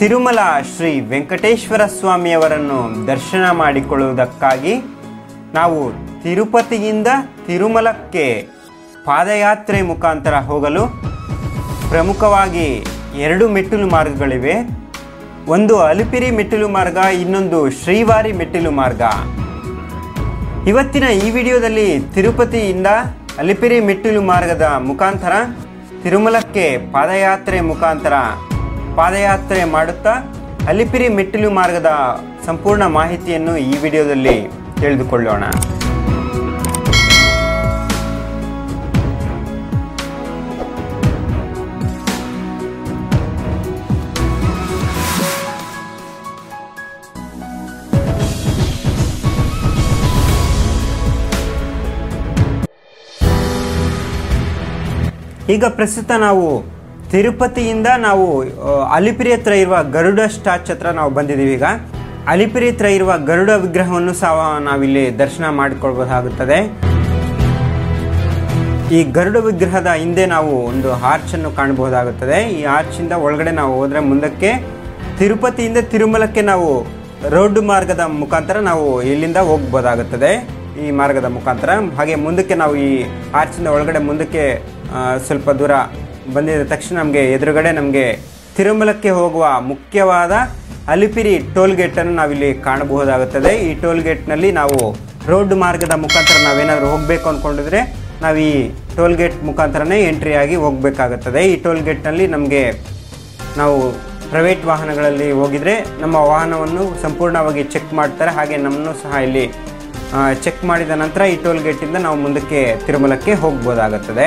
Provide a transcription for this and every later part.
ತಿರುಮಲ ಶ್ರೀ ವೆಂಕಟೇಶ್ವರ ಸ್ವಾಮಿಯವರನ್ನು ದರ್ಶನ ಮಾಡಿಕೊಳ್ಳುವುದಕ್ಕಾಗಿ ನಾವು ತಿರುಪತಿಯಿಂದ ತಿರುಮಲಕ್ಕೆ ಪಾದಯಾತ್ರೆ ಮುಖಾಂತರ ಹೋಗಲು ಪ್ರಮುಖವಾಗಿ 2 ಮೆಟ್ಟಿಲು ಮಾರ್ಗಗಳಿವೆ. ಒಂದು ಅಲಿಪಿರಿ ಮೆಟ್ಟಿಲು ಮಾರ್ಗ, ಇನ್ನೊಂದು ಶ್ರೀವಾರಿ ಮೆಟ್ಟಿಲು ಮಾರ್ಗ. ಇವತ್ತಿನ ಈ ವಿಡಿಯೋದಲ್ಲಿ ತಿರುಪತಿಯಿಂದ ಅಲಿಪಿರಿ ಮೆಟ್ಟಿಲು ಮಾರ್ಗದ ಮುಖಾಂತರ ತಿರುಮಲಕ್ಕೆ ಪಾದಯಾತ್ರೆ ಮಾಡುತ್ತಾ ಅಲಿಪಿರಿ ಮೆಟ್ಟಿಲು ಮಾರ್ಗದ ಸಂಪೂರ್ಣ ಮಾಹಿತಿಯನ್ನು ಈ ವಿಡಿಯೋದಲ್ಲಿ ತಿಳಿದುಕೊಳ್ಳೋಣ. ಈಗ ಪ್ರಸ್ತುತ ನಾವು ತಿರುಪತಿಯಿಂದ ಅಲಿಪಿರಿ ಹತ್ರ ಇರುವ ಗರುಡ ಸ್ಟಾಚ್ ಹತ್ರ ನಾವು ಬಂದಿದ್ದೀವಿ. ಈಗ ಅಲಿಪಿರಿ ಹತ್ರ ಇರುವ ಗರುಡ ವಿಗ್ರಹವನ್ನು ಸಹ ನಾವಿಲ್ಲಿ ದರ್ಶನ ಮಾಡಿಕೊಳ್ಬಹುದಾಗುತ್ತದೆ. ಈ ಗರುಡ ವಿಗ್ರಹದ ಹಿಂದೆ ನಾವು ಒಂದು ಆರ್ಚ್ ಅನ್ನು ಕಾಣಬಹುದಾಗುತ್ತದೆ. ಈ ಆರ್ಚಿಂದ ಒಳಗಡೆ ನಾವು ಹೋದರೆ ಮುಂದಕ್ಕೆ ತಿರುಪತಿಯಿಂದ ತಿರುಮಲಕ್ಕೆ ನಾವು ರೋಡ್ ಮಾರ್ಗದ ಮುಖಾಂತರ ನಾವು ಇಲ್ಲಿಂದ ಹೋಗ್ಬೋದಾಗುತ್ತದೆ. ಈ ಮಾರ್ಗದ ಮುಖಾಂತರ ಹಾಗೆ ಮುಂದಕ್ಕೆ ನಾವು ಈ ಆರ್ಚಿಂದ ಒಳಗಡೆ ಮುಂದಕ್ಕೆ ಸ್ವಲ್ಪ ದೂರ ಬಂದಿದ ತಕ್ಷಣ ಎದುರುಗಡೆ ತಿರುಮಲಕ್ಕೆ ಹೋಗುವ ಮುಖ್ಯವಾದ ಅಲಿಪಿರಿ ಟೋಲ್ ಗೇಟನ್ನು ನಾವಿಲ್ಲಿ ಕಾಣಬಹುದಾಗುತ್ತದೆ. ಈ ಟೋಲ್ ಗೇಟ್ನಲ್ಲಿ ನಾವು ರೋಡ್ ಮಾರ್ಗದ ಮುಖಾಂತರ ನಾವೇನಾದರೂ ಹೋಗಬೇಕು ಅಂದ್ಕೊಂಡಿದ್ರೆ ನಾವು ಈ ಟೋಲ್ ಗೇಟ್ ಮುಖಾಂತರನೇ ಎಂಟ್ರಿ ಆಗಿ ಹೋಗಬೇಕಾಗುತ್ತದೆ. ಈ ಟೋಲ್ ಗೇಟ್ನಲ್ಲಿ ನಾವು ಪ್ರೈವೇಟ್ ವಾಹನಗಳಲ್ಲಿ ಹೋಗಿದರೆ ನಮ್ಮ ವಾಹನವನ್ನು ಸಂಪೂರ್ಣವಾಗಿ ಚೆಕ್ ಮಾಡ್ತಾರೆ. ಹಾಗೆ ನಮ್ಮನ್ನು ಸಹ ಇಲ್ಲಿ ಚೆಕ್ ಮಾಡಿದ ನಂತರ ಈ ಟೋಲ್ ಗೇಟಿಂದ ನಾವು ಮುಂದಕ್ಕೆ ತಿರುಮಲಕ್ಕೆ ಹೋಗ್ಬೋದಾಗುತ್ತದೆ.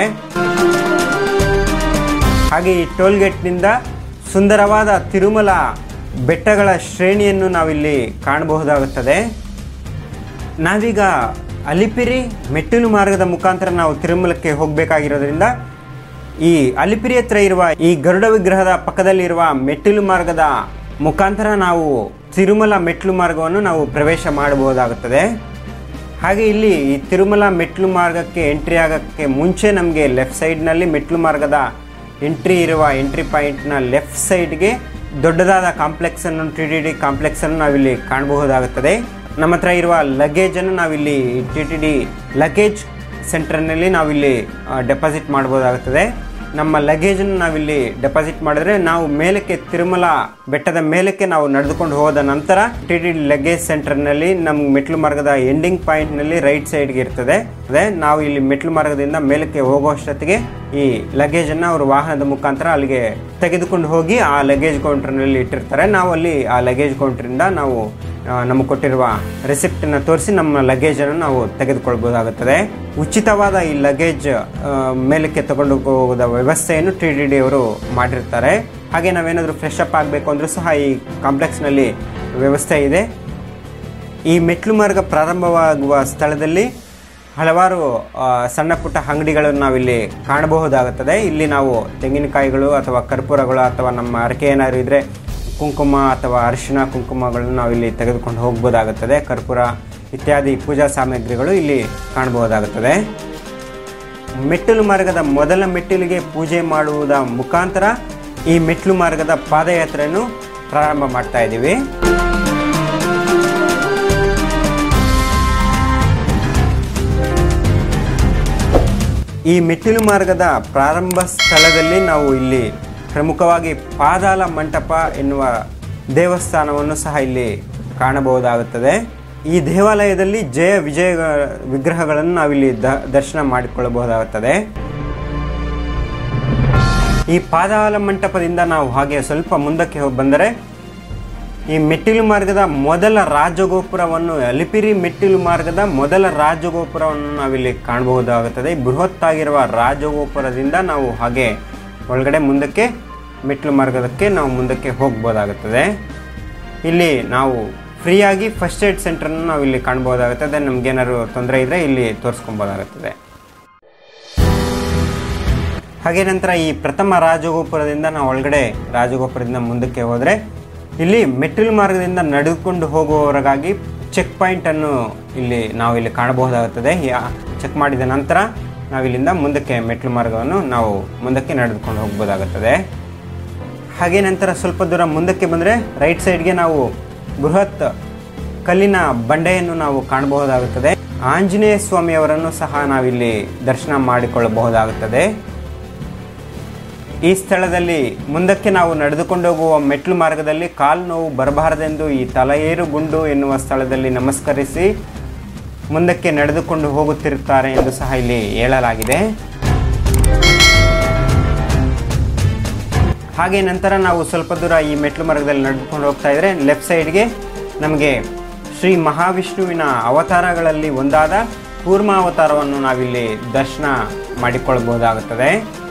ಹಾಗೆ ಈ ಟೋಲ್ ಗೇಟ್ನಿಂದ ಸುಂದರವಾದ ತಿರುಮಲ ಬೆಟ್ಟಗಳ ಶ್ರೇಣಿಯನ್ನು ನಾವಿಲ್ಲಿ ಕಾಣಬಹುದಾಗುತ್ತದೆ. ನಾವೀಗ ಅಲಿಪಿರಿ ಮೆಟ್ಟಿಲು ಮಾರ್ಗದ ಮುಖಾಂತರ ನಾವು ತಿರುಮಲಕ್ಕೆ ಹೋಗಬೇಕಾಗಿರೋದ್ರಿಂದ ಈ ಅಲಿಪಿರಿ ಹತ್ರ ಇರುವ ಈ ಗರುಡ ವಿಗ್ರಹದ ಪಕ್ಕದಲ್ಲಿರುವ ಮೆಟ್ಟಿಲು ಮಾರ್ಗದ ಮುಖಾಂತರ ನಾವು ತಿರುಮಲ ಮೆಟ್ಟಿಲು ಮಾರ್ಗವನ್ನು ನಾವು ಪ್ರವೇಶ ಮಾಡಬಹುದಾಗುತ್ತದೆ. ಹಾಗೆ ಇಲ್ಲಿ ಈ ತಿರುಮಲ ಮೆಟ್ಟಿಲು ಮಾರ್ಗಕ್ಕೆ ಎಂಟ್ರಿ ಆಗೋಕ್ಕೆ ಮುಂಚೆ ನಮಗೆ ಲೆಫ್ಟ್ ಸೈಡ್ನಲ್ಲಿ ಮೆಟ್ಟಿಲು ಮಾರ್ಗದ ಎಂಟ್ರಿ ಪಾಯಿಂಟ್ನ ಲೆಫ್ಟ್ ಸೈಡ್ಗೆ ದೊಡ್ಡದಾದ ಕಾಂಪ್ಲೆಕ್ಸನ್ನು TTD ಕಾಂಪ್ಲೆಕ್ಸನ್ನು ನಾವಿಲ್ಲಿ ಕಾಣಬಹುದಾಗುತ್ತದೆ. ನಮ್ಮ ಹತ್ರ ಇರುವ ಲಗೇಜನ್ನು ನಾವಿಲ್ಲಿ TTD ಲಗೇಜ್ ಸೆಂಟರ್ನಲ್ಲಿ ನಾವಿಲ್ಲಿ ಡೆಪಾಸಿಟ್ ಮಾಡ್ಬೋದಾಗುತ್ತದೆ. ನಮ್ಮ ಲಗೇಜನ್ನು ನಾವಿಲ್ಲಿ ಡೆಪಾಸಿಟ್ ಮಾಡಿದ್ರೆ ನಾವು ಮೇಲಕ್ಕೆ ತಿರುಮಲ ಬೆಟ್ಟದ ಮೇಲಕ್ಕೆ ನಾವು ನಡೆದುಕೊಂಡು ಹೋದ ನಂತರ TTD ಲಗೇಜ್ ಸೆಂಟರ್ನಲ್ಲಿ ನಮ್ಮ ಮೆಟ್ಲು ಮಾರ್ಗದ ಎಂಡಿಂಗ್ ಪಾಯಿಂಟ್ನಲ್ಲಿ ರೈಟ್ ಸೈಡ್ಗೆ ಇರ್ತದೆ. ನಾವು ಇಲ್ಲಿ ಮೆಟ್ಲು ಮಾರ್ಗದಿಂದ ಮೇಲಕ್ಕೆ ಹೋಗುವಷ್ಟೊತ್ತಿಗೆ ಈ ಲಗೇಜನ್ನು ಅವರು ವಾಹನದ ಮುಖಾಂತರ ಅಲ್ಲಿಗೆ ತೆಗೆದುಕೊಂಡು ಹೋಗಿ ಆ ಲಗೇಜ್ ಕೌಂಟರ್ನಲ್ಲಿ ಇಟ್ಟಿರ್ತಾರೆ. ನಾವು ಅಲ್ಲಿ ಆ ಲಗೇಜ್ ಕೌಂಟ್ರಿಂದ ನಾವು ನಮಗೆ ಕೊಟ್ಟಿರುವ ರೆಸಿಪ್ಟನ್ನು ತೋರಿಸಿ ನಮ್ಮ ಲಗೇಜನ್ನು ನಾವು ತೆಗೆದುಕೊಳ್ಬೋದಾಗುತ್ತದೆ. ಉಚಿತವಾದ ಈ ಲಗೇಜ್ ಮೇಲಕ್ಕೆ ತಗೊಂಡು ಹೋಗೋದ ವ್ಯವಸ್ಥೆಯನ್ನು TTD ಅವರು ಮಾಡಿರ್ತಾರೆ. ಹಾಗೆ ನಾವೇನಾದರೂ ಫ್ರೆಶ್ ಅಪ್ ಆಗಬೇಕು ಅಂದರೂ ಸಹ ಈ ಕಾಂಪ್ಲೆಕ್ಸ್ನಲ್ಲಿ ವ್ಯವಸ್ಥೆ ಇದೆ. ಈ ಮೆಟ್ಲು ಮಾರ್ಗ ಪ್ರಾರಂಭವಾಗುವ ಸ್ಥಳದಲ್ಲಿ ಹಲವಾರು ಸಣ್ಣ ಪುಟ್ಟ ಅಂಗಡಿಗಳನ್ನು ನಾವಿಲ್ಲಿ ಕಾಣಬಹುದಾಗುತ್ತದೆ. ಇಲ್ಲಿ ನಾವು ತೆಂಗಿನಕಾಯಿಗಳು ಅಥವಾ ಕರ್ಪೂರಗಳು ಅಥವಾ ನಮ್ಮ ಅರಕೆ ಏನಾದರೂ ಇದ್ದರೆ ಕುಂಕುಮ ಅಥವಾ ಅರಿಶಿಣ ಕುಂಕುಮಗಳನ್ನು ನಾವಿಲ್ಲಿ ತೆಗೆದುಕೊಂಡು ಹೋಗ್ಬೋದಾಗುತ್ತದೆ. ಕರ್ಪೂರ ಇತ್ಯಾದಿ ಪೂಜಾ ಸಾಮಗ್ರಿಗಳು ಇಲ್ಲಿ ಕಾಣಬಹುದಾಗುತ್ತದೆ. ಮೆಟ್ಟಿಲು ಮಾರ್ಗದ ಮೊದಲ ಮೆಟ್ಟಿಲಿಗೆ ಪೂಜೆ ಮಾಡುವುದ ಮುಖಾಂತರ ಈ ಮೆಟ್ಟಿಲು ಮಾರ್ಗದ ಪಾದಯಾತ್ರೆಯನ್ನು ಪ್ರಾರಂಭ ಮಾಡ್ತಾ ಇದ್ದೀವಿ. ಈ ಮೆಟ್ಟಿಲು ಮಾರ್ಗದ ಪ್ರಾರಂಭ ಸ್ಥಳದಲ್ಲಿ ನಾವು ಇಲ್ಲಿ ಪ್ರಮುಖವಾಗಿ ಪಾದಾಲ ಮಂಟಪ ಎನ್ನುವ ದೇವಸ್ಥಾನವನ್ನು ಸಹ ಇಲ್ಲಿ ಕಾಣಬಹುದಾಗುತ್ತದೆ. ಈ ದೇವಾಲಯದಲ್ಲಿ ಜಯ ವಿಜಯ ವಿಗ್ರಹಗಳನ್ನು ನಾವಿಲ್ಲಿ ದರ್ಶನ ಮಾಡಿಕೊಳ್ಳಬಹುದಾಗುತ್ತದೆ. ಈ ಪಾದಾಲ ಮಂಟಪದಿಂದ ನಾವು ಹಾಗೆ ಸ್ವಲ್ಪ ಮುಂದಕ್ಕೆ ಬಂದರೆ ಈ ಮೆಟ್ಟಿಲು ಮಾರ್ಗದ ಮೊದಲ ರಾಜಗೋಪುರವನ್ನು ಅಲಿಪಿರಿ ಮೆಟ್ಟಿಲು ಮಾರ್ಗದ ಮೊದಲ ರಾಜಗೋಪುರವನ್ನು ನಾವಿಲ್ಲಿ ಕಾಣಬಹುದಾಗುತ್ತದೆ. ಬೃಹತ್ತಾಗಿರುವ ರಾಜಗೋಪುರದಿಂದ ನಾವು ಹಾಗೆ ಒಳಗಡೆ ಮುಂದಕ್ಕೆ ಮೆಟ್ಟಿಲು ಮಾರ್ಗದಕ್ಕೆ ನಾವು ಮುಂದಕ್ಕೆ ಹೋಗ್ಬೋದಾಗುತ್ತದೆ. ಇಲ್ಲಿ ನಾವು ಫ್ರೀಯಾಗಿ ಫಸ್ಟ್ ಏಡ್ ಸೆಂಟರ್ನ ನಾವು ಇಲ್ಲಿ ಕಾಣಬಹುದಾಗುತ್ತದೆ. ನಮಗೇನಾದ್ರು ತೊಂದರೆ ಇದ್ದರೆ ಇಲ್ಲಿ ತೋರಿಸ್ಕೊಬೋದಾಗುತ್ತದೆ. ಹಾಗೆ ನಂತರ ಈ ಪ್ರಥಮ ರಾಜಗೋಪುರದಿಂದ ನಾವು ಒಳಗಡೆ ರಾಜಗೋಪುರದಿಂದ ಮುಂದಕ್ಕೆ ಹೋದರೆ ಇಲ್ಲಿ ಮೆಟ್ಟಿಲು ಮಾರ್ಗದಿಂದ ನಡೆದುಕೊಂಡು ಹೋಗುವವರಿಗಾಗಿ ಚೆಕ್ ಪಾಯಿಂಟನ್ನು ನಾವು ಇಲ್ಲಿ ಕಾಣಬಹುದಾಗುತ್ತದೆ. ಚೆಕ್ ಮಾಡಿದ ನಂತರ ನಾವಿಲ್ಲಿಂದ ಮುಂದಕ್ಕೆ ಮೆಟ್ಟಿಲು ಮಾರ್ಗವನ್ನು ನಾವು ಮುಂದಕ್ಕೆ ನಡೆದುಕೊಂಡು ಹೋಗ್ಬೋದಾಗುತ್ತದೆ. ಹಾಗೆ ನಂತರ ಸ್ವಲ್ಪ ದೂರ ಮುಂದಕ್ಕೆ ಬಂದರೆ ರೈಟ್ ಸೈಡ್ಗೆ ನಾವು ಬೃಹತ್ ಕಲ್ಲಿನ ಬಂಡೆಯನ್ನು ನಾವು ಕಾಣಬಹುದಾಗುತ್ತದೆ. ಆಂಜನೇಯ ಸ್ವಾಮಿಯವರನ್ನು ಸಹ ನಾವಿಲ್ಲಿ ದರ್ಶನ ಮಾಡಿಕೊಳ್ಳಬಹುದಾಗುತ್ತದೆ. ಈ ಸ್ಥಳದಲ್ಲಿ ಮುಂದಕ್ಕೆ ನಾವು ನಡೆದುಕೊಂಡು ಹೋಗುವ ಮೆಟ್ಲು ಮಾರ್ಗದಲ್ಲಿ ಕಾಲು ನೋವು ಬರಬಾರದೆಂದು ಈ ತಲೆಯೇರು ಗುಂಡು ಎನ್ನುವ ಸ್ಥಳದಲ್ಲಿ ನಮಸ್ಕರಿಸಿ ಮುಂದಕ್ಕೆ ನಡೆದುಕೊಂಡು ಹೋಗುತ್ತಿರುತ್ತಾರೆ ಎಂದು ಸಹ ಇಲ್ಲಿ ಹೇಳಲಾಗಿದೆ. ಹಾಗೆ ನಂತರ ನಾವು ಸ್ವಲ್ಪ ದೂರ ಈ ಮೆಟ್ಲು ಮಾರ್ಗದಲ್ಲಿ ನಡೆದುಕೊಂಡು ಹೋಗ್ತಾ ಇದ್ದರೆ ಲೆಫ್ಟ್ ಸೈಡ್ಗೆ ನಮಗೆ ಶ್ರೀ ಮಹಾವಿಷ್ಣುವಿನ ಅವತಾರಗಳಲ್ಲಿ ಒಂದಾದ ಕೂರ್ಮ ಅವತಾರವನ್ನು ನಾವಿಲ್ಲಿ ದರ್ಶನ ಮಾಡಿಕೊಳ್ಳಬಹುದಾಗುತ್ತದೆ.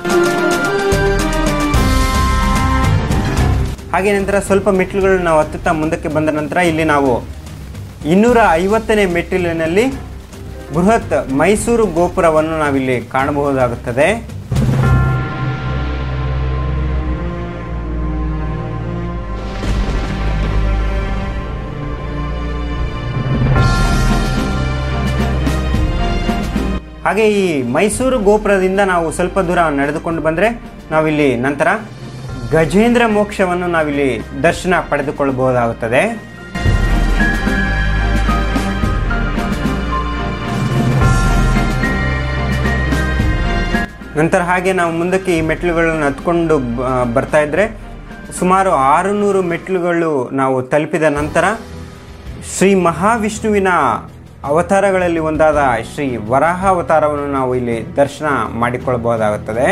ಹಾಗೆ ನಂತರ ಸ್ವಲ್ಪ ಮೆಟ್ಟಿಲುಗಳನ್ನು ನಾವು ಹತ್ತುತ್ತಾ ಮುಂದಕ್ಕೆ ಬಂದ ನಂತರ ಇಲ್ಲಿ ನಾವು 250ನೇ ಮೆಟ್ಟಿಲಿನಲ್ಲಿ ಬೃಹತ್ ಮೈಸೂರು ಗೋಪುರವನ್ನು ನಾವಿಲ್ಲಿ ಕಾಣಬಹುದಾಗುತ್ತದೆ. ಹಾಗೆ ಈ ಮೈಸೂರು ಗೋಪುರದಿಂದ ನಾವು ಸ್ವಲ್ಪ ದೂರ ನಡೆದುಕೊಂಡು ಬಂದರೆ ನಾವಿಲ್ಲಿ ನಂತರ ಗಜೇಂದ್ರ ಮೋಕ್ಷವನ್ನು ನಾವಿಲ್ಲಿ ದರ್ಶನ ಪಡೆದುಕೊಳ್ಳಬಹುದಾಗುತ್ತದೆ. ನಂತರ ಹಾಗೆ ನಾವು ಮುಂದಕ್ಕೆ ಈ ಮೆಟ್ಟಿಲುಗಳನ್ನು ಹತ್ಕೊಂಡು ಬರ್ತಾ ಇದ್ದರೆ ಸುಮಾರು 600 ಮೆಟ್ಟಿಲುಗಳು ನಾವು ತಲುಪಿದ ನಂತರ ಶ್ರೀ ಮಹಾವಿಷ್ಣುವಿನ ಅವತಾರಗಳಲ್ಲಿ ಒಂದಾದ ಶ್ರೀ ವರಾಹ ಅವತಾರವನ್ನು ನಾವು ಇಲ್ಲಿ ದರ್ಶನ ಮಾಡಿಕೊಳ್ಳಬಹುದಾಗುತ್ತದೆ.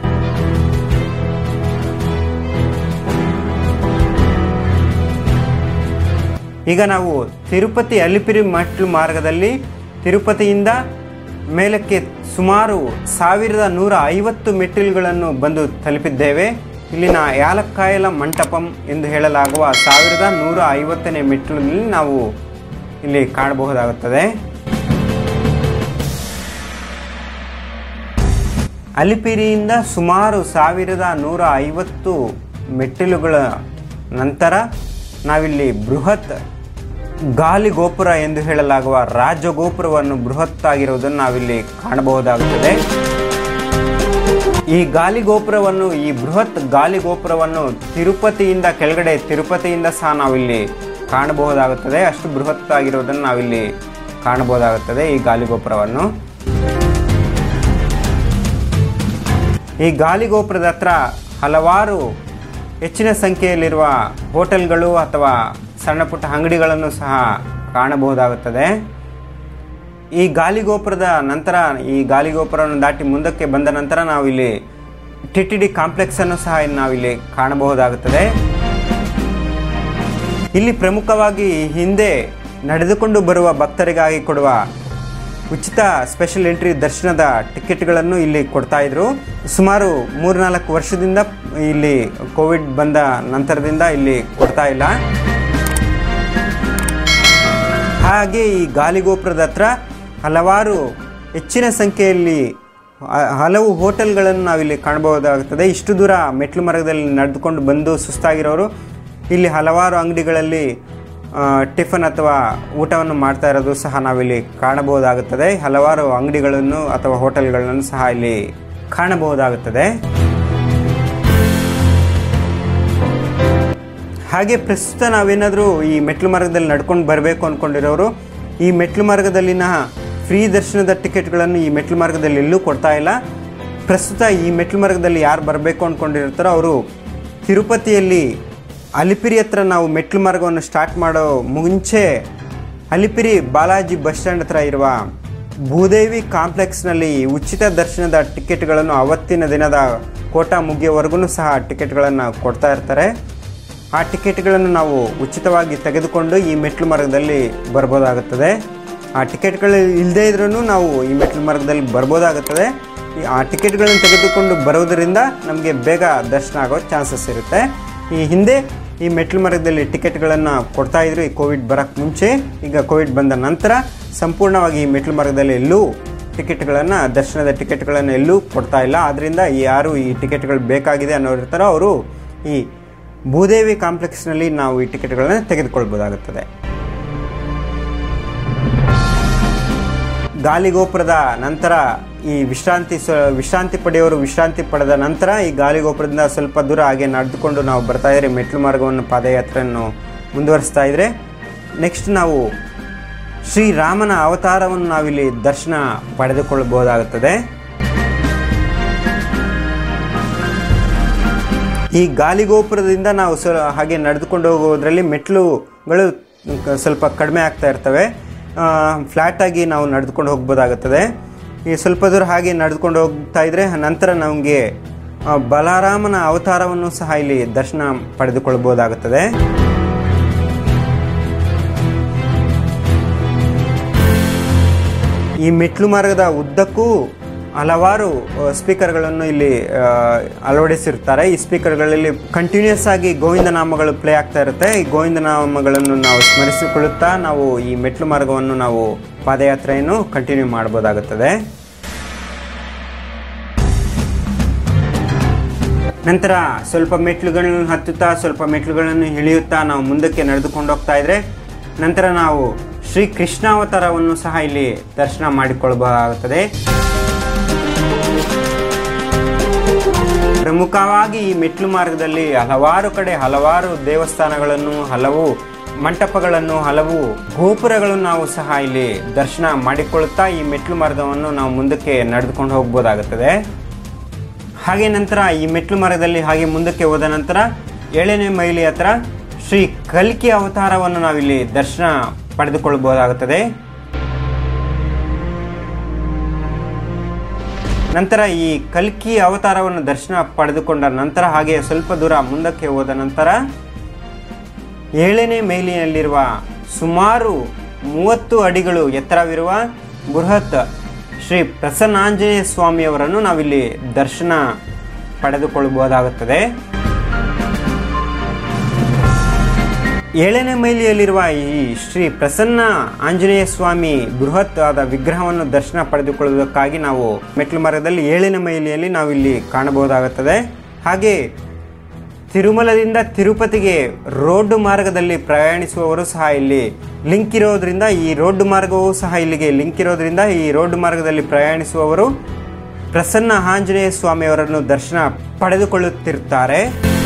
ಈಗ ನಾವು ತಿರುಪತಿ ಅಲಿಪಿರಿ ಮೆಟ್ಲು ಮಾರ್ಗದಲ್ಲಿ ತಿರುಪತಿಯಿಂದ ಮೇಲಕ್ಕೆ ಸುಮಾರು 1150 ಮೆಟ್ಟಿಲುಗಳನ್ನು ಬಂದು ತಲುಪಿದ್ದೇವೆ. ಇಲ್ಲಿನ ಯಾಲಕ್ಕಾಯಲ ಮಂಟಪಂ ಎಂದು ಹೇಳಲಾಗುವ 1150ನೇ ಮೆಟ್ಟಿಲಿನಲ್ಲಿ ನಾವು ಇಲ್ಲಿ ಕಾಣಬಹುದಾಗುತ್ತದೆ. ಅಲಿಪಿರಿಯಿಂದ ಸುಮಾರು 1150 ಮೆಟ್ಟಿಲುಗಳ ನಂತರ ನಾವಿಲ್ಲಿ ಬೃಹತ್ ಗಾಲಿ ಗೋಪುರ ಎಂದು ಹೇಳಲಾಗುವ ರಾಜಗೋಪುರವನ್ನು ಬೃಹತ್ ಆಗಿರುವುದನ್ನು ನಾವಿಲ್ಲಿ ಕಾಣಬಹುದಾಗುತ್ತದೆ. ಈ ಬೃಹತ್ ಗಾಲಿ ಗೋಪುರವನ್ನು ತಿರುಪತಿಯಿಂದ ಕೆಳಗಡೆ ತಿರುಪತಿಯಿಂದ ಸಹ ನಾವಿಲ್ಲಿ ಕಾಣಬಹುದಾಗುತ್ತದೆ. ಅಷ್ಟು ಬೃಹತ್ ಆಗಿರುವುದನ್ನು ನಾವಿಲ್ಲಿ ಕಾಣಬಹುದಾಗುತ್ತದೆ ಈ ಗಾಲಿ ಗೋಪುರವನ್ನು. ಈ ಗಾಲಿ ಗೋಪುರದ ಹತ್ರ ಹಲವಾರು ಹೆಚ್ಚಿನ ಸಂಖ್ಯೆಯಲ್ಲಿರುವ ಹೋಟೆಲ್ಗಳು ಅಥವಾ ಸಣ್ಣ ಪುಟ್ಟ ಅಂಗಡಿಗಳನ್ನು ಸಹ ಕಾಣಬಹುದಾಗುತ್ತದೆ. ಈ ಗಾಲಿಗೋಪುರದ ನಂತರ ಈ ಗಾಲಿಗೋಪುರವನ್ನು ದಾಟಿ ಮುಂದಕ್ಕೆ ಬಂದ ನಂತರ ನಾವಿಲ್ಲಿ TTD ಕಾಂಪ್ಲೆಕ್ಸ್ ಅನ್ನು ಸಹ ನಾವಿಲ್ಲಿ ಕಾಣಬಹುದಾಗುತ್ತದೆ. ಇಲ್ಲಿ ಪ್ರಮುಖವಾಗಿ ಹಿಂದೆ ನಡೆದುಕೊಂಡು ಬರುವ ಭಕ್ತರಿಗಾಗಿ ಕೊಡುವ ಉಚಿತ ಸ್ಪೆಷಲ್ ಎಂಟ್ರಿ ದರ್ಶನದ ಟಿಕೆಟ್ಗಳನ್ನು ಇಲ್ಲಿ ಕೊಡ್ತಾ ಇದ್ರು. ಸುಮಾರು 3-4 ವರ್ಷದಿಂದ ಇಲ್ಲಿ ಕೋವಿಡ್ ಬಂದ ನಂತರದಿಂದ ಇಲ್ಲಿ ಕೊಡ್ತಾ ಇಲ್ಲ. ಹಾಗೆ ಈ ಗಾಲಿಗೋಪುರದ ಹತ್ರ ಹಲವಾರು ಹೆಚ್ಚಿನ ಸಂಖ್ಯೆಯಲ್ಲಿ ಹಲವು ಹೋಟೆಲ್ಗಳನ್ನು ನಾವಿಲ್ಲಿ ಕಾಣಬಹುದಾಗುತ್ತದೆ. ಇಷ್ಟು ದೂರ ಮೆಟ್ಲು ಮಾರ್ಗದಲ್ಲಿ ನಡೆದುಕೊಂಡು ಬಂದು ಸುಸ್ತಾಗಿರೋರು ಇಲ್ಲಿ ಹಲವಾರು ಅಂಗಡಿಗಳಲ್ಲಿ ಟಿಫನ್ ಅಥವಾ ಊಟವನ್ನು ಮಾಡ್ತಾ ಇರೋದು ಸಹ ನಾವಿಲ್ಲಿ ಕಾಣಬಹುದಾಗುತ್ತದೆ. ಹಲವಾರು ಅಂಗಡಿಗಳನ್ನು ಅಥವಾ ಹೋಟೆಲ್ಗಳನ್ನು ಸಹ ಇಲ್ಲಿ ಕಾಣಬಹುದಾಗುತ್ತದೆ. ಹಾಗೆ ಪ್ರಸ್ತುತ ನಾವೇನಾದರೂ ಈ ಮೆಟ್ಲು ಮಾರ್ಗದಲ್ಲಿ ನಡ್ಕೊಂಡು ಬರಬೇಕು ಅಂದ್ಕೊಂಡಿರೋರು ಈ ಮೆಟ್ಲು ಮಾರ್ಗದಲ್ಲಿನ ಫ್ರೀ ದರ್ಶನದ ಟಿಕೆಟ್ಗಳನ್ನು ಈ ಮೆಟ್ಲು ಮಾರ್ಗದಲ್ಲಿ ಎಲ್ಲೂ ಕೊಡ್ತಾ ಇಲ್ಲ. ಪ್ರಸ್ತುತ ಈ ಮೆಟ್ಲು ಮಾರ್ಗದಲ್ಲಿ ಯಾರು ಬರಬೇಕು ಅಂದ್ಕೊಂಡಿರ್ತಾರೋ ಅವರು ತಿರುಪತಿಯಲ್ಲಿ ಅಲಿಪಿರಿ ಹತ್ರ ನಾವು ಮೆಟ್ಲು ಮಾರ್ಗವನ್ನು ಸ್ಟಾರ್ಟ್ ಮಾಡೋ ಮುಂಚೆ ಅಲಿಪಿರಿ ಬಾಲಾಜಿ ಬಸ್ ಸ್ಟ್ಯಾಂಡ್ ಹತ್ರ ಇರುವ ಭೂದೇವಿ ಕಾಂಪ್ಲೆಕ್ಸ್ನಲ್ಲಿ ಉಚಿತ ದರ್ಶನದ ಟಿಕೆಟ್ಗಳನ್ನು ಅವತ್ತಿನ ದಿನದ ಕೋಟಾ ಮುಗಿಯೋವರೆಗೂ ಸಹ ಟಿಕೆಟ್ಗಳನ್ನು ಕೊಡ್ತಾ ಇರ್ತಾರೆ. ಆ ಟಿಕೆಟ್ಗಳನ್ನು ನಾವು ಉಚಿತವಾಗಿ ತೆಗೆದುಕೊಂಡು ಈ ಮೆಟ್ಲು ಮಾರ್ಗದಲ್ಲಿ ಬರ್ಬೋದಾಗುತ್ತದೆ. ಆ ಟಿಕೆಟ್ಗಳು ಇಲ್ಲದೇ ಇದ್ರೂ ನಾವು ಈ ಮೆಟ್ಲು ಮಾರ್ಗದಲ್ಲಿ ಬರ್ಬೋದಾಗುತ್ತದೆ. ಆ ಟಿಕೆಟ್ಗಳನ್ನು ತೆಗೆದುಕೊಂಡು ಬರೋದರಿಂದ ನಮಗೆ ಬೇಗ ದರ್ಶನ ಆಗೋ ಚಾನ್ಸಸ್ ಇರುತ್ತೆ. ಈ ಹಿಂದೆ ಈ ಮೆಟ್ಲು ಮಾರ್ಗದಲ್ಲಿ ಟಿಕೆಟ್ಗಳನ್ನು ಕೊಡ್ತಾಯಿದ್ರು ಈ ಕೋವಿಡ್ ಬರೋಕ್ಕೆ ಮುಂಚೆ. ಈಗ ಕೋವಿಡ್ ಬಂದ ನಂತರ ಸಂಪೂರ್ಣವಾಗಿ ಈ ಮೆಟ್ಲು ಮಾರ್ಗದಲ್ಲಿ ಎಲ್ಲೂ ಟಿಕೆಟ್ಗಳನ್ನು ದರ್ಶನದ ಟಿಕೆಟ್ಗಳನ್ನು ಎಲ್ಲೂ ಕೊಡ್ತಾ ಇಲ್ಲ. ಆದ್ದರಿಂದ ಯಾರು ಈ ಟಿಕೆಟ್ಗಳು ಬೇಕಾಗಿದೆ ಅನ್ನೋರು ಇರ್ತಾರೋ ಅವರು ಈ ಭೂದೇವಿ ಕಾಂಪ್ಲೆಕ್ಸ್ನಲ್ಲಿ ನಾವು ಈ ಟಿಕೆಟ್ಗಳನ್ನು ತೆಗೆದುಕೊಳ್ಬೋದಾಗುತ್ತದೆ. ಗಾಲಿಗೋಪುರದ ನಂತರ ಈ ವಿಶ್ರಾಂತಿ ಪಡೆಯೋರು ವಿಶ್ರಾಂತಿ ಪಡೆದ ನಂತರ ಈ ಗಾಲಿಗೋಪುರದಿಂದ ಸ್ವಲ್ಪ ದೂರ ಹಾಗೆ ನಡೆದುಕೊಂಡು ನಾವು ಬರ್ತಾ ಇದ್ರೆ ಮೆಟ್ಲು ಮಾರ್ಗವನ್ನು ಪಾದಯಾತ್ರೆಯನ್ನು ಮುಂದುವರಿಸ್ತಾ ಇದ್ರೆ ನೆಕ್ಸ್ಟ್ ನಾವು ಶ್ರೀರಾಮನ ಅವತಾರವನ್ನು ನಾವಿಲ್ಲಿ ದರ್ಶನ ಪಡೆದುಕೊಳ್ಳಬಹುದಾಗುತ್ತದೆ. ಈ ಗಾಲಿಗೋಪುರದಿಂದ ನಾವು ಹಾಗೆ ನಡೆದುಕೊಂಡು ಹೋಗೋದ್ರಲ್ಲಿ ಮೆಟ್ಲುಗಳು ಸ್ವಲ್ಪ ಕಡಿಮೆ ಆಗ್ತಾ ಇರ್ತವೆ. ಫ್ಲ್ಯಾಟಾಗಿ ನಾವು ನಡೆದುಕೊಂಡು ಹೋಗ್ಬೋದಾಗುತ್ತದೆ. ಈ ಸ್ವಲ್ಪ ದೂರ ಹಾಗೆ ನಡೆದುಕೊಂಡು ಹೋಗ್ತಾ ಇದ್ರೆ ನಂತರ ನಮಗೆ ಬಲರಾಮನ ಅವತಾರವನ್ನು ಸಹ ಇಲ್ಲಿ ದರ್ಶನ ಪಡೆದುಕೊಳ್ಳಬಹುದಾಗುತ್ತದೆ. ಈ ಮೆಟ್ಲು ಮಾರ್ಗದ ಉದ್ದಕ್ಕೂ ಹಲವಾರು ಸ್ಪೀಕರ್ಗಳನ್ನು ಇಲ್ಲಿ ಅಳವಡಿಸಿರ್ತಾರೆ. ಈ ಸ್ಪೀಕರ್ಗಳಲ್ಲಿ ಕಂಟಿನ್ಯೂಸ್ ಆಗಿ ಗೋವಿಂದ ನಾಮಗಳು ಪ್ಲೇ ಆಗ್ತಾ ಇರುತ್ತೆ. ಈ ಗೋವಿಂದ ನಾಮಗಳನ್ನು ನಾವು ಸ್ಮರಿಸಿಕೊಳ್ಳುತ್ತಾ ನಾವು ಈ ಮೆಟ್ಲು ಮಾರ್ಗವನ್ನು ನಾವು ಪಾದಯಾತ್ರೆಯನ್ನು ಕಂಟಿನ್ಯೂ ಮಾಡಬಹುದಾಗುತ್ತದೆ. ನಂತರ ಸ್ವಲ್ಪ ಮೆಟ್ಲುಗಳನ್ನು ಹತ್ತುತ್ತಾ ಸ್ವಲ್ಪ ಮೆಟ್ಲುಗಳನ್ನು ಇಳಿಯುತ್ತಾ ನಾವು ಮುಂದಕ್ಕೆ ನಡೆದುಕೊಂಡು ಹೋಗ್ತಾ ಇದ್ರೆ ನಂತರ ನಾವು ಶ್ರೀ ಕೃಷ್ಣಾವತಾರವನ್ನು ಸಹ ಇಲ್ಲಿ ದರ್ಶನ ಮಾಡಿಕೊಳ್ಳಬಹುದಾಗುತ್ತದೆ. ಪ್ರಮುಖವಾಗಿ ಈ ಮೆಟ್ಲು ಮಾರ್ಗದಲ್ಲಿ ಹಲವಾರು ಕಡೆ ಹಲವಾರು ದೇವಸ್ಥಾನಗಳನ್ನು, ಹಲವು ಮಂಟಪಗಳನ್ನು, ಹಲವು ಗೋಪುರಗಳನ್ನು ನಾವು ಸಹ ಇಲ್ಲಿ ದರ್ಶನ ಮಾಡಿಕೊಳ್ಳುತ್ತಾ ಈ ಮೆಟ್ಲು ಮಾರ್ಗವನ್ನು ನಾವು ಮುಂದಕ್ಕೆ ನಡೆದುಕೊಂಡು ಹೋಗ್ಬೋದಾಗುತ್ತದೆ. ಹಾಗೆ ನಂತರ ಈ ಮೆಟ್ಲು ಮಾರ್ಗದಲ್ಲಿ ಹಾಗೆ ಮುಂದಕ್ಕೆ ಹೋದ ನಂತರ 7ನೇ ಮೈಲಿ ಹತ್ರ ಶ್ರೀ ಕಲ್ಕಿ ಅವತಾರವನ್ನು ನಾವಿಲ್ಲಿ ದರ್ಶನ ಪಡೆದುಕೊಳ್ಳಬಹುದಾಗುತ್ತದೆ. ನಂತರ ಈ ಕಲ್ಕಿ ಅವತಾರವನ್ನು ದರ್ಶನ ಪಡೆದುಕೊಂಡ ನಂತರ ಹಾಗೆ ಸ್ವಲ್ಪ ದೂರ ಮುಂದಕ್ಕೆ ಹೋದ ನಂತರ 7ನೇ ಮೈಲಿನಲ್ಲಿರುವ ಸುಮಾರು 30 ಅಡಿಗಳು ಎತ್ತರವಿರುವ ಬೃಹತ್ ಶ್ರೀ ಪ್ರಸನ್ನಾಂಜನೇಯ ಸ್ವಾಮಿಯವರನ್ನು ನಾವಿಲ್ಲಿ ದರ್ಶನ ಪಡೆದುಕೊಳ್ಳಬಹುದಾಗುತ್ತದೆ. 7ನೇ ಮೈಲಿಯಲ್ಲಿರುವ ಈ ಶ್ರೀ ಪ್ರಸನ್ನ ಆಂಜನೇಯ ಸ್ವಾಮಿ ಬೃಹತ್ ಆದ ವಿಗ್ರಹವನ್ನು ದರ್ಶನ ಪಡೆದುಕೊಳ್ಳುವುದಕ್ಕಾಗಿ ನಾವು ಮೆಟ್ಲು ಮಾರ್ಗದಲ್ಲಿ 7ನೇ ಮೈಲಿಯಲ್ಲಿ ನಾವಿಲ್ಲಿ ಕಾಣಬಹುದಾಗುತ್ತದೆ. ಹಾಗೆ ತಿರುಮಲದಿಂದ ತಿರುಪತಿಗೆ ರೋಡ್ ಮಾರ್ಗದಲ್ಲಿ ಪ್ರಯಾಣಿಸುವವರು ಸಹ ಇಲ್ಲಿ ಲಿಂಕ್ ಇರೋದ್ರಿಂದ ಈ ರೋಡ್ ಮಾರ್ಗವೂ ಸಹ ಇಲ್ಲಿಗೆ ಲಿಂಕ್ ಇರೋದ್ರಿಂದ ಈ ರೋಡ್ ಮಾರ್ಗದಲ್ಲಿ ಪ್ರಯಾಣಿಸುವವರು ಪ್ರಸನ್ನ ಆಂಜನೇಯ ಸ್ವಾಮಿಯವರನ್ನು ದರ್ಶನ ಪಡೆದುಕೊಳ್ಳುತ್ತಿರುತ್ತಾರೆ.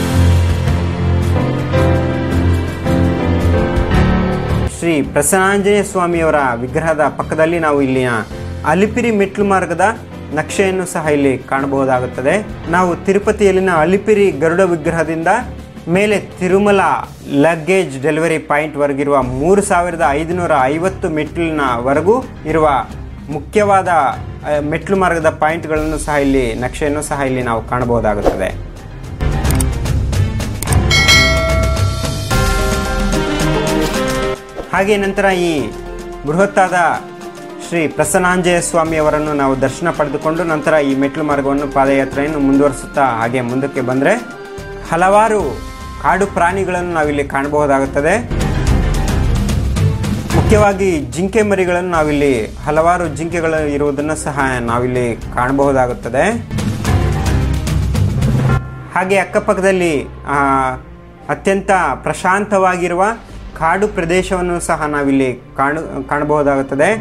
ಶ್ರೀ ಪ್ರಸನ್ನಾಂಜನೇಯ ಸ್ವಾಮಿಯವರ ವಿಗ್ರಹದ ಪಕ್ಕದಲ್ಲಿ ನಾವು ಇಲ್ಲಿನ ಅಲಿಪಿರಿ ಮೆಟ್ಲು ಮಾರ್ಗದ ನಕ್ಷೆಯನ್ನು ಸಹ ಇಲ್ಲಿ ಕಾಣಬಹುದಾಗುತ್ತದೆ. ನಾವು ತಿರುಪತಿಯಲ್ಲಿನ ಅಲಿಪಿರಿ ಗರುಡ ವಿಗ್ರಹದಿಂದ ಮೇಲೆ ತಿರುಮಲ ಲಗ್ಗೇಜ್ ಡೆಲಿವರಿ ಪಾಯಿಂಟ್ ವರೆಗಿರುವ 3550 ಮೆಟ್ಲಿನವರೆಗೂ ಇರುವ ಮುಖ್ಯವಾದ ಮೆಟ್ಲು ಮಾರ್ಗದ ಪಾಯಿಂಟ್ಗಳನ್ನು ಸಹ ಇಲ್ಲಿ ನಕ್ಷೆಯನ್ನು ಸಹ ಇಲ್ಲಿ ನಾವು ಕಾಣಬಹುದಾಗುತ್ತದೆ. ಹಾಗೆ ನಂತರ ಈ ಬೃಹತ್ತಾದ ಶ್ರೀ ಪ್ರಸನ್ನಾಂಜನೇಯ ಸ್ವಾಮಿಯವರನ್ನು ನಾವು ದರ್ಶನ ಪಡೆದುಕೊಂಡು ನಂತರ ಈ ಮೆಟ್ಲು ಮಾರ್ಗವನ್ನು ಪಾದಯಾತ್ರೆಯನ್ನು ಮುಂದುವರಿಸುತ್ತಾ ಹಾಗೆ ಮುಂದಕ್ಕೆ ಬಂದರೆ ಹಲವಾರು ಕಾಡು ಪ್ರಾಣಿಗಳನ್ನು ನಾವಿಲ್ಲಿ ಕಾಣಬಹುದಾಗುತ್ತದೆ. ಮುಖ್ಯವಾಗಿ ಜಿಂಕೆ ಮರಿಗಳನ್ನು ನಾವಿಲ್ಲಿ ಹಲವಾರು ಜಿಂಕೆಗಳು ಇರುವುದನ್ನು ಸಹ ನಾವಿಲ್ಲಿ ಕಾಣಬಹುದಾಗುತ್ತದೆ. ಹಾಗೆ ಅಕ್ಕಪಕ್ಕದಲ್ಲಿ ಅತ್ಯಂತ ಪ್ರಶಾಂತವಾಗಿರುವ ಕಾಡು ಪ್ರದೇಶವನ್ನು ಸಹ ನಾವಿಲ್ಲಿ ಕಾಣಬಹುದಾಗುತ್ತದೆ.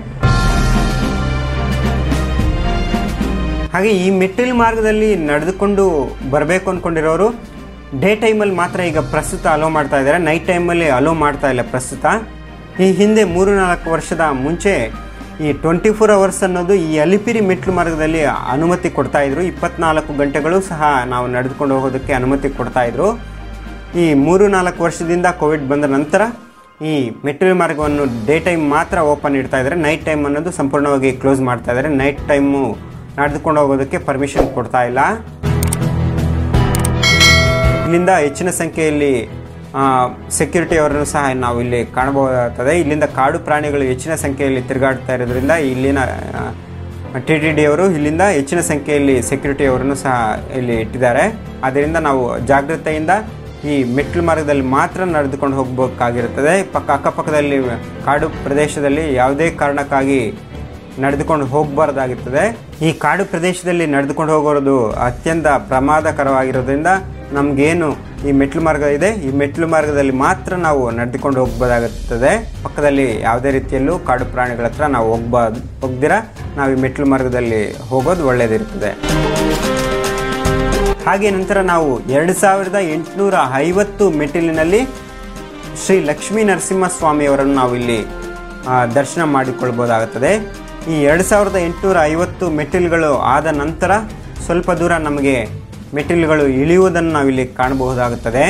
ಹಾಗೆ ಈ ಮೆಟ್ಟಿಲು ಮಾರ್ಗದಲ್ಲಿ ನಡೆದುಕೊಂಡು ಬರಬೇಕು ಅಂದ್ಕೊಂಡಿರೋರು ಡೇ ಟೈಮಲ್ಲಿ ಮಾತ್ರ ಈಗ ಪ್ರಸ್ತುತ ಅಲೋ ಮಾಡ್ತಾ ಇದ್ದಾರೆ, ನೈಟ್ ಟೈಮಲ್ಲಿ ಅಲೋ ಮಾಡ್ತಾ ಇಲ್ಲ ಪ್ರಸ್ತುತ. ಈ ಹಿಂದೆ 3-4 ವರ್ಷದ ಮುಂಚೆ ಈ 24 ಅವರ್ಸ್ ಅನ್ನೋದು ಈ ಅಲಿಪಿರಿ ಮೆಟ್ಲು ಮಾರ್ಗದಲ್ಲಿ ಅನುಮತಿ ಕೊಡ್ತಾಯಿದ್ರು. 24 ಗಂಟೆಗಳು ಸಹ ನಾವು ನಡೆದುಕೊಂಡು ಹೋಗೋದಕ್ಕೆ ಅನುಮತಿ ಕೊಡ್ತಾಯಿದ್ರು. ಈ 3-4 ವರ್ಷದಿಂದ ಕೋವಿಡ್ ಬಂದ ನಂತರ ಈ ಮೆಟ್ಲು ಮಾರ್ಗವನ್ನು ಡೇ ಟೈಮ್ ಮಾತ್ರ ಓಪನ್ ಇಡ್ತಾ ಇದ್ದಾರೆ, ನೈಟ್ ಟೈಮ್ ಅನ್ನೋದು ಸಂಪೂರ್ಣವಾಗಿ ಕ್ಲೋಸ್ ಮಾಡ್ತಾ ಇದ್ದಾರೆ. ನೈಟ್ ಟೈಮು ನಡೆದುಕೊಂಡು ಹೋಗೋದಕ್ಕೆ ಪರ್ಮಿಷನ್ ಕೊಡ್ತಾ ಇಲ್ಲ. ಇಲ್ಲಿಂದ ಹೆಚ್ಚಿನ ಸಂಖ್ಯೆಯಲ್ಲಿ ಸೆಕ್ಯೂರಿಟಿ ಅವರನ್ನು ಸಹ ನಾವು ಇಲ್ಲಿ ಕಾಣಬಹುದಾಗುತ್ತದೆ. ಇಲ್ಲಿಂದ ಕಾಡು ಪ್ರಾಣಿಗಳು ಹೆಚ್ಚಿನ ಸಂಖ್ಯೆಯಲ್ಲಿ ತಿರುಗಾಡ್ತಾ ಇರೋದ್ರಿಂದ ಇಲ್ಲಿನ TTD ಅವರು ಇಲ್ಲಿಂದ ಹೆಚ್ಚಿನ ಸಂಖ್ಯೆಯಲ್ಲಿ ಸೆಕ್ಯೂರಿಟಿ ಅವರನ್ನು ಸಹ ಇಲ್ಲಿ ಇಟ್ಟಿದ್ದಾರೆ. ಆದ್ದರಿಂದ ನಾವು ಜಾಗ್ರತೆಯಿಂದ ಈ ಮೆಟ್ಲು ಮಾರ್ಗದಲ್ಲಿ ಮಾತ್ರ ನಡೆದುಕೊಂಡು ಹೋಗಬೇಕಾಗಿರುತ್ತದೆ. ಅಕ್ಕಪಕ್ಕದಲ್ಲಿ ಕಾಡು ಪ್ರದೇಶದಲ್ಲಿ ಯಾವುದೇ ಕಾರಣಕ್ಕಾಗಿ ನಡೆದುಕೊಂಡು ಹೋಗಬಾರ್ದಾಗಿರ್ತದೆ. ಈ ಕಾಡು ಪ್ರದೇಶದಲ್ಲಿ ನಡೆದುಕೊಂಡು ಹೋಗೋದು ಅತ್ಯಂತ ಪ್ರಮಾದಕರವಾಗಿರೋದ್ರಿಂದ ನಮಗೇನು ಈ ಮೆಟ್ಲು ಮಾರ್ಗ ಇದೆ, ಈ ಮೆಟ್ಲು ಮಾರ್ಗದಲ್ಲಿ ಮಾತ್ರ ನಾವು ನಡೆದುಕೊಂಡು ಹೋಗ್ಬೋದಾಗುತ್ತದೆ. ಪಕ್ಕದಲ್ಲಿ ಯಾವುದೇ ರೀತಿಯಲ್ಲೂ ಕಾಡು ಪ್ರಾಣಿಗಳ ಹತ್ರ ನಾವು ಹೋಗ್ದಿರ ನಾವು ಈ ಮೆಟ್ಲು ಮಾರ್ಗದಲ್ಲಿ ಹೋಗೋದು ಒಳ್ಳೆಯದಿರ್ತದೆ. ಹಾಗೆ ನಂತರ ನಾವು 2850 ಮೆಟ್ಟಿಲಿನಲ್ಲಿ ಶ್ರೀ ಲಕ್ಷ್ಮೀ ನರಸಿಂಹಸ್ವಾಮಿಯವರನ್ನು ನಾವು ಇಲ್ಲಿ ದರ್ಶನ ಮಾಡಿಕೊಳ್ಬೋದಾಗುತ್ತದೆ. ಈ 2850 ಮೆಟ್ಟಿಲುಗಳು ಆದ ನಂತರ ಸ್ವಲ್ಪ ದೂರ ನಮಗೆ ಮೆಟ್ಟಿಲುಗಳು ಇಳಿಯುವುದನ್ನು ನಾವಿಲ್ಲಿ ಕಾಣಬಹುದಾಗುತ್ತದೆ.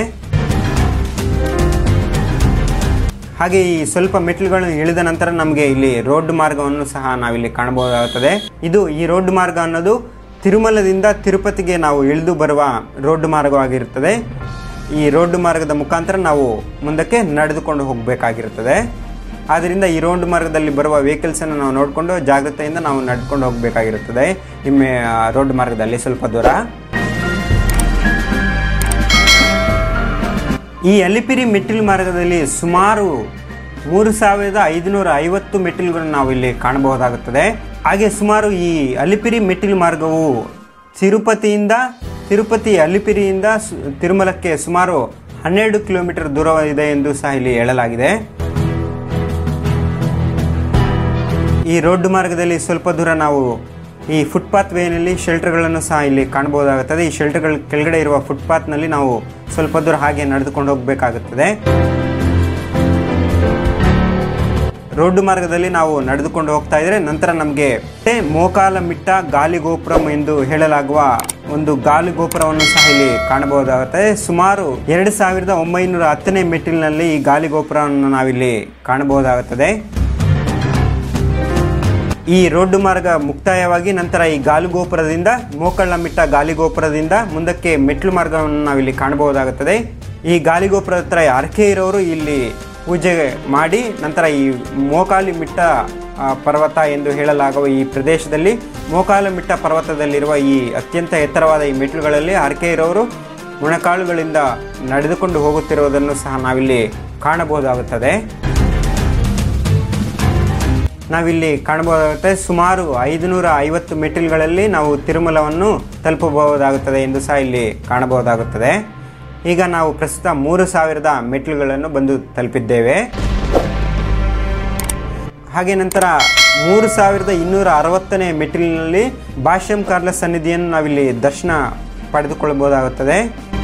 ಹಾಗೆ ಈ ಸ್ವಲ್ಪ ಮೆಟ್ಟಿಲುಗಳನ್ನು ಇಳಿದ ನಂತರ ನಮಗೆ ಇಲ್ಲಿ ರೋಡ್ ಮಾರ್ಗವನ್ನು ಸಹ ನಾವಿಲ್ಲಿ ಕಾಣಬಹುದಾಗುತ್ತದೆ. ಈ ರೋಡ್ ಮಾರ್ಗ ಅನ್ನೋದು ತಿರುಮಲದಿಂದ ತಿರುಪತಿಗೆ ನಾವು ಇಳಿದು ಬರುವ ರೋಡ್ ಮಾರ್ಗವಾಗಿರುತ್ತದೆ. ಈ ರೋಡ್ ಮಾರ್ಗದ ಮುಖಾಂತರ ನಾವು ಮುಂದಕ್ಕೆ ನಡೆದುಕೊಂಡು ಹೋಗಬೇಕಾಗಿರುತ್ತದೆ. ಆದ್ದರಿಂದ ಈ ರೋಡ್ ಮಾರ್ಗದಲ್ಲಿ ಬರುವ ವೆಹಿಕಲ್ಸನ್ನು ನಾವು ನೋಡಿಕೊಂಡು ಜಾಗ್ರತೆಯಿಂದ ನಾವು ನಡೆದುಕೊಂಡು ಹೋಗಬೇಕಾಗಿರುತ್ತದೆ. ರೋಡ್ ಮಾರ್ಗದಲ್ಲಿ ಸ್ವಲ್ಪ ದೂರ ಈ ಅಲಿಪಿರಿ ಮೆಟ್ಟಿಲು ಮಾರ್ಗದಲ್ಲಿ ಸುಮಾರು 3550 ಮೆಟ್ಟಿಲುಗಳನ್ನು ನಾವು ಇಲ್ಲಿ ಕಾಣಬಹುದಾಗುತ್ತದೆ. ಹಾಗೆ ಸುಮಾರು ಈ ಅಲಿಪಿರಿ ಮೆಟ್ಟಿಲು ಮಾರ್ಗವು ತಿರುಪತಿ ಅಲಿಪಿರಿಯಿಂದ ತಿರುಮಲಕ್ಕೆ ಸುಮಾರು 12 ಕಿಲೋಮೀಟರ್ ದೂರ ಇದೆ ಎಂದು ಸಹ ಇಲ್ಲಿ ಹೇಳಲಾಗಿದೆ. ಈ ರೋಡ್ ಮಾರ್ಗದಲ್ಲಿ ಸ್ವಲ್ಪ ದೂರ ನಾವು ಈ ಫುಟ್ಪಾತ್ ವೇನಲ್ಲಿ ಶೆಲ್ಟರ್ಗಳನ್ನು ಸಹ ಇಲ್ಲಿ ಕಾಣಬಹುದಾಗುತ್ತದೆ. ಈ ಶೆಲ್ಟರ್ಗಳ ಕೆಳಗಡೆ ಇರುವ ಫುಟ್ಪಾತ್ನಲ್ಲಿ ನಾವು ಸ್ವಲ್ಪ ದೂರ ಹಾಗೆ ನಡೆದುಕೊಂಡು ಹೋಗಬೇಕಾಗುತ್ತದೆ. ರೋಡ್ ಮಾರ್ಗದಲ್ಲಿ ನಾವು ನಡೆದುಕೊಂಡು ಹೋಗ್ತಾ ಇದ್ರೆ ನಂತರ ನಮಗೆ ಮೋಕಾಲಮಿಟ್ಟ ಗಾಲಿಗೋಪುರಂ ಎಂದು ಹೇಳಲಾಗುವ ಒಂದು ಗಾಲಿಗೋಪುರವನ್ನು ಸಹ ಇಲ್ಲಿ ಕಾಣಬಹುದಾಗುತ್ತದೆ. ಸುಮಾರು 2910ನೇ ಮೆಟ್ಟಿಲಿನಲ್ಲಿ ಈ ಗಾಲಿಗೋಪುರವನ್ನು ನಾವಿಲ್ಲಿ ಕಾಣಬಹುದಾಗುತ್ತದೆ. ಈ ರೋಡ್ ಮಾರ್ಗ ಮುಕ್ತಾಯವಾಗಿ ನಂತರ ಈ ಗಾಲಿಗೋಪುರದಿಂದ ಮೋಕಾಲಮಿಟ್ಟ ಗಾಲಿಗೋಪುರದಿಂದ ಮುಂದಕ್ಕೆ ಮೆಟ್ಲು ಮಾರ್ಗವನ್ನು ನಾವಿಲ್ಲಿ ಕಾಣಬಹುದಾಗುತ್ತದೆ. ಈ ಗಾಲಿಗೋಪುರದ ಹತ್ರ ಹರಕೆ ಇರೋರು ಇಲ್ಲಿ ಪೂಜೆ ಮಾಡಿ ನಂತರ ಈ ಮೋಕಾಲಮಿಟ್ಟ ಪರ್ವತ ಎಂದು ಹೇಳಲಾಗುವ ಈ ಪ್ರದೇಶದಲ್ಲಿ ಮೋಕಾಲಮಿಟ್ಟ ಪರ್ವತದಲ್ಲಿರುವ ಈ ಅತ್ಯಂತ ಎತ್ತರವಾದ ಈ ಮೆಟ್ಟಿಲುಗಳಲ್ಲಿ ಹರಕೆ ಇರೋರು ಮೊಣಕಾಲುಗಳಿಂದ ನಡೆದುಕೊಂಡು ಹೋಗುತ್ತಿರುವುದನ್ನು ಸಹ ನಾವಿಲ್ಲಿ ಕಾಣಬಹುದಾಗುತ್ತದೆ. ನಾವಿಲ್ಲಿ ಕಾಣಬಹುದಾಗುತ್ತೆ. ಸುಮಾರು 550 ಮೆಟ್ಟಿಲುಗಳಲ್ಲಿ ನಾವು ತಿರುಮಲವನ್ನು ತಲುಪಬಹುದಾಗುತ್ತದೆ ಎಂದು ಸಹ ಇಲ್ಲಿ ಕಾಣಬಹುದಾಗುತ್ತದೆ. ಈಗ ನಾವು ಪ್ರಸ್ತುತ 3000 ಮೆಟ್ಟಿಲುಗಳನ್ನು ಬಂದು ತಲುಪಿದ್ದೇವೆ. ಹಾಗೆ ನಂತರ 3260ನೇ ಮೆಟ್ಟಿಲಿನಲ್ಲಿ ಭಾಷ್ಯಂ ಕಾರ್ಲ ಸನ್ನಿಧಿಯನ್ನು ನಾವಿಲ್ಲಿ ದರ್ಶನ ಪಡೆದುಕೊಳ್ಳಬಹುದಾಗುತ್ತದೆ.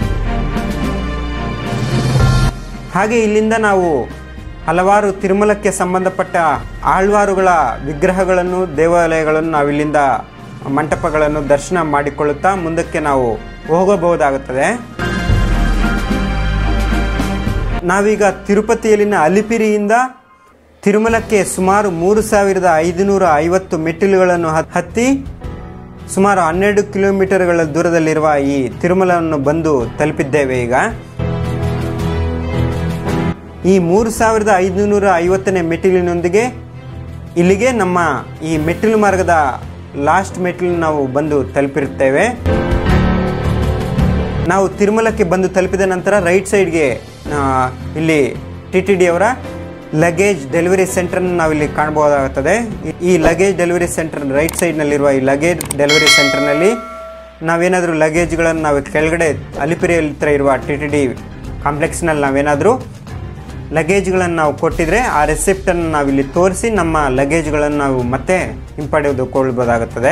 ಹಾಗೆ ಇಲ್ಲಿಂದ ನಾವು ಹಲವಾರು ತಿರುಮಲಕ್ಕೆ ಸಂಬಂಧಪಟ್ಟ ಆಳ್ವಾರುಗಳ ವಿಗ್ರಹಗಳನ್ನು ದೇವಾಲಯಗಳನ್ನು ನಾವಿಲ್ಲಿಂದ ಮಂಟಪಗಳನ್ನು ದರ್ಶನ ಮಾಡಿಕೊಳ್ಳುತ್ತಾ ಮುಂದಕ್ಕೆ ನಾವು ಹೋಗಬಹುದಾಗುತ್ತದೆ. ನಾವೀಗ ತಿರುಪತಿಯಲ್ಲಿನ ಅಲಿಪಿರಿಯಿಂದ ತಿರುಮಲಕ್ಕೆ ಸುಮಾರು 3550 ಮೆಟ್ಟಿಲುಗಳನ್ನು ಹತ್ತಿ ಸುಮಾರು 12 ಕಿಲೋಮೀಟರ್ಗಳ ದೂರದಲ್ಲಿರುವ ಈ ತಿರುಮಲವನ್ನು ಬಂದು ತಲುಪಿದ್ದೇವೆ. ಈಗ ಈ 3550ನೇ ಮೆಟ್ಟಿಲಿನೊಂದಿಗೆ ಇಲ್ಲಿಗೆ ನಮ್ಮ ಈ ಮೆಟ್ಟಿಲು ಮಾರ್ಗದ ಲಾಸ್ಟ್ ಮೆಟ್ಟಿಲು ನಾವು ಬಂದು ತಲುಪಿರುತ್ತೇವೆ. ನಾವು ತಿರುಮಲಕ್ಕೆ ಬಂದು ತಲುಪಿದ ನಂತರ ರೈಟ್ ಸೈಡ್ಗೆ ಇಲ್ಲಿ TTD ಅವರ ಲಗೇಜ್ ಡೆಲಿವರಿ ಸೆಂಟರ್ನ ನಾವಿಲ್ಲಿ ಕಾಣಬಹುದಾಗುತ್ತದೆ. ಈ ಲಗೇಜ್ ಡೆಲಿವರಿ ಸೆಂಟರ್ ರೈಟ್ ಸೈಡ್ನಲ್ಲಿರುವ ಈ ಲಗೇಜ್ ಡೆಲಿವರಿ ಸೆಂಟರ್ನಲ್ಲಿ ನಾವೇನಾದರೂ ಲಗೇಜ್ಗಳನ್ನು ನಾವು ಕೆಳಗಡೆ ಅಲಿಪಿರಿ ಹತ್ರ ಇರುವ TTD ಕಾಂಪ್ಲೆಕ್ಸ್ನಲ್ಲಿ ನಾವೇನಾದರೂ ಲಗೇಜ್ಗಳನ್ನು ನಾವು ಕೊಟ್ಟಿದ್ರೆ ಆ ರೆಸಿಪ್ಟನ್ನು ನಾವಿಲ್ಲಿ ತೋರಿಸಿ ನಮ್ಮ ಲಗೇಜ್ಗಳನ್ನು ನಾವು ಮತ್ತೆ ಹಿಂಪಡೆದುಕೊಳ್ಳಬಹುದಾಗುತ್ತದೆ.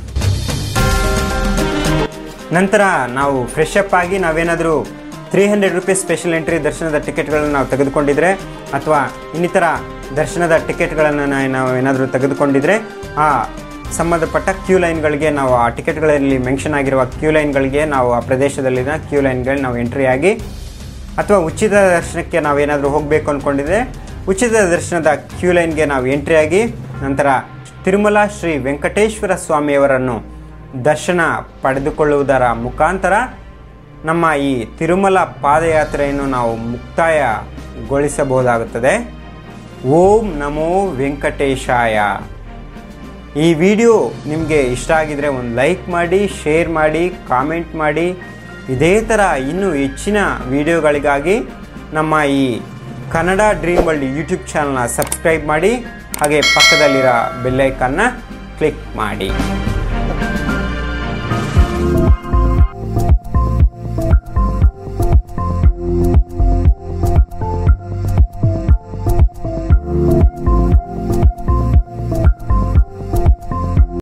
ನಂತರ ನಾವು ಫ್ರೆಶ್ ಅಪ್ ಆಗಿ ನಾವೇನಾದರೂ 300 ರೂಪೀಸ್ ಸ್ಪೆಷಲ್ ಎಂಟ್ರಿ ದರ್ಶನದ ಟಿಕೆಟ್ಗಳನ್ನು ನಾವು ತೆಗೆದುಕೊಂಡಿದ್ರೆ ಅಥವಾ ಇನ್ನಿತರ ದರ್ಶನದ ಟಿಕೆಟ್ಗಳನ್ನು ನಾವು ಏನಾದರೂ ತೆಗೆದುಕೊಂಡಿದ್ರೆ ಆ ಸಂಬಂಧಪಟ್ಟ ಕ್ಯೂ ಲೈನ್ಗಳಿಗೆ ನಾವು ಆ ಟಿಕೆಟ್ಗಳಲ್ಲಿ ಮೆನ್ಷನ್ ಆಗಿರುವ ಕ್ಯೂ ಲೈನ್ಗಳಿಗೆ ನಾವು ಆ ಪ್ರದೇಶದಲ್ಲಿನ ಕ್ಯೂ ಲೈನ್ಗಳು ನಾವು ಎಂಟ್ರಿ ಆಗಿ ಅಥವಾ ಉಚಿತ ದರ್ಶನಕ್ಕೆ ನಾವೇನಾದರೂ ಹೋಗಬೇಕು ಅಂದ್ಕೊಂಡಿದ್ರೆ ಉಚಿತ ದರ್ಶನದ ಕ್ಯೂ ಲೈನ್ಗೆ ನಾವು ಎಂಟ್ರಿ ಆಗಿ ನಂತರ ತಿರುಮಲ ಶ್ರೀ ವೆಂಕಟೇಶ್ವರ ಸ್ವಾಮಿಯವರನ್ನು ದರ್ಶನ ಪಡೆದುಕೊಳ್ಳುವುದರ ಮುಖಾಂತರ ನಮ್ಮ ಈ ತಿರುಮಲ ಪಾದಯಾತ್ರೆಯನ್ನು ನಾವು ಮುಕ್ತಾಯಗೊಳಿಸಬಹುದಾಗುತ್ತದೆ. ಓಂ ನಮೋ ವೆಂಕಟೇಶಾಯ. ಈ ವಿಡಿಯೋ ನಿಮಗೆ ಇಷ್ಟ ಆಗಿದರೆ ಒಂದು ಲೈಕ್ ಮಾಡಿ, ಶೇರ್ ಮಾಡಿ, ಕಾಮೆಂಟ್ ಮಾಡಿ. ಇದೇ ಥರ ಇನ್ನೂ ಹೆಚ್ಚಿನ ವಿಡಿಯೋಗಳಿಗಾಗಿ ನಮ್ಮ ಈ ಕನ್ನಡ ಡ್ರೀಮ್ ವರ್ಲ್ಡ್ ಯೂಟ್ಯೂಬ್ ಚಾನಲ್ನ ಸಬ್ಸ್ಕ್ರೈಬ್ ಮಾಡಿ, ಹಾಗೆ ಪಕ್ಕದಲ್ಲಿರೋ ಬೆಲ್ ಐಕಾನ್ನ ಕ್ಲಿಕ್ ಮಾಡಿ.